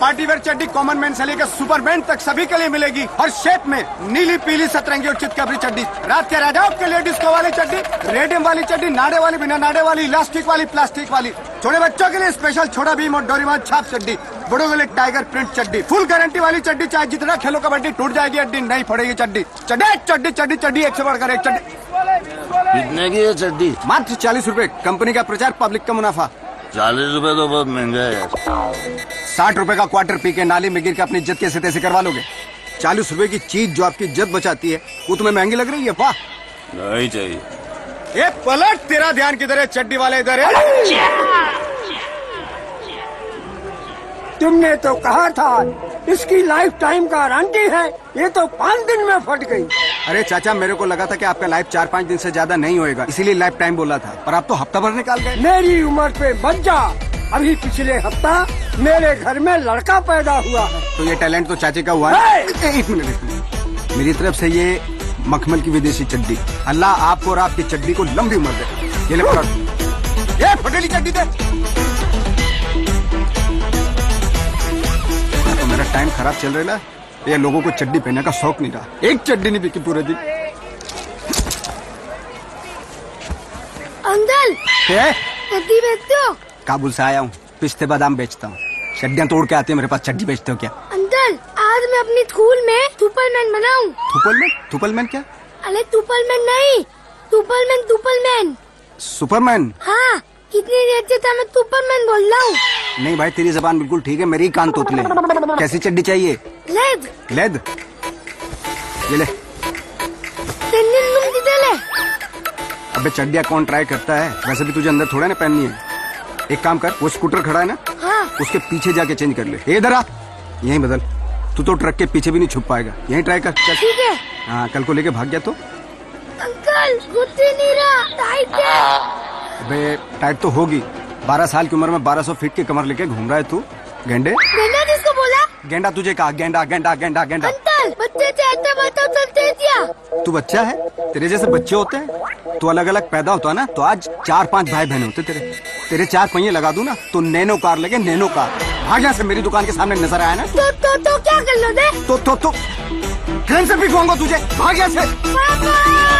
Party wear चड्डी common man से लेकर सुपरमैन तक सभी के लिए मिलेगी और शेप में नीली पीली सतरंगी और चितकबरी चड्डी। रात के राजाओं के लिए डिस्को वाली चड्डी, रेडियम वाली चड्डी, नाड़े वाली, बिना नाड़े वाली, इलास्टिक वाली, प्लास्टिक वाली। छोटे बच्चों के लिए स्पेशल छोटा भीम और डोरेमोन छाप चड्डी। बड़ों के लिए टाइगर प्रिंट चड्डी, फुल गारंटी वाली चड्डी। चाहे जितना खेलो कबड्डी, टूट जाएगी हड्डी, नहीं फोड़ेगी चड्डी। चड्डी चड्डी चड्डी चड्डी, एक से बढ़कर एक चड्डी। कितने की है चड्डी? मात्र 40 रुपए। कंपनी का प्रचार, पब्लिक का मुनाफा। 40 रुपए तो बहुत महंगा है यार। 60 रुपए का क्वार्टर पी के नाली में गिर के अपनी इज्जत कैसे तैसे करवा लोगे? 40 रुपए की चीज जो आपकी इज्जत बचाती है वो तुम्हें महंगी लग रही है? वाह, नहीं चाहिए। ये पलट, तेरा ध्यान किधर है? चड्डी वाले इधर है। तुमने तो कहा था इसकी लाइफ टाइम गारंटी है, ये तो 5 दिन में फट गई। अरे चाचा, मेरे को लगा था कि आपका लाइफ 4-5 दिन से ज्यादा नहीं होएगा, इसीलिए लाइफ टाइम बोला था, पर आप तो हफ्ता भर निकाल गए। मेरी उम्र पे मत जा। अभी पिछले हफ्ता मेरे घर में लड़का पैदा हुआ है। तो ये टैलेंट तो चाचे का हुआ है। एक मिनट, मेरी तरफ से ये मखमल की विदेशी चड्डी। अल्लाह आपको और आपकी चड्डी को लंबी उम्र दे। ये ले पकड़, ये फटेली चड्डी दे। तो मेरा टाइम खराब चल रहा है, ये लोगों को चड्डी पहनने का शौक नहीं रहा। एक चड्डी नहीं बिकी पूरे दिन। अंकल, चड्डी बेचते हो? काबुल से आया हूँ, पिस्ते बादाम बेचता हूँ। चड्डियाँ तोड़ के आती है मेरे पास, चड्डी बेचते हो क्या? अंकल, आज मैं अपनी स्कूल में सुपरमैन बनाऊं। सुपरमैन? सुपरमैन क्या? अरे सुपरमैन नहीं, सुपरमैन सुपरमैन। सुपरमैन? हाँ, कितनी देर से था मैं सुपरमैन बोल रहा हूँ। नहीं भाई, तेरी जबान बिल्कुल ठीक है, मेरी कान तोतले। कैसी चड्डी चाहिए? लेद। लेद? ये ले। ले। अबे चड्डियाँ कौन ट्राई करता है? वैसे भी तुझे अंदर थोड़ा ना पहननी है। एक काम कर, वो स्कूटर खड़ा है ना, हाँ, उसके पीछे जाके चेंज कर ले। इधर आ, यहीं बदल। तू तो ट्रक के पीछे भी नहीं छुप पाएगा, यहीं ट्राई कर। चल ठीक है। हाँ, कल को लेके भाग गया तो? अंकल, गुस्से नहीं रहा, टाइट है। अबे टाइट तो होगी। 12 साल की उम्र में 1200 फीट की कमर लेके घूम रहा है तू। गेंडे? गेंडा किसको बोला? गेंडा तुझे कहा, गेंडा गेंडा गेंडा गेंडा। अंकल, बच्चे से ऐसा बातों चलते हैं क्या? तू बच्चा है, तेरे जैसे बच्चे होते हैं। तू अलग अलग पैदा होता ना तो आज 4-5 भाई बहन होते तेरे 4 पहिए लगा दूं ना तो नैनो कार लगे, नैनो कार। भाग यहाँ से, मेरी दुकान के सामने नजर आया ना तो क्या कर लो दे? तो ट्रेन से पिकवाऊंगा तुझे। भाग यहाँ से। पापा!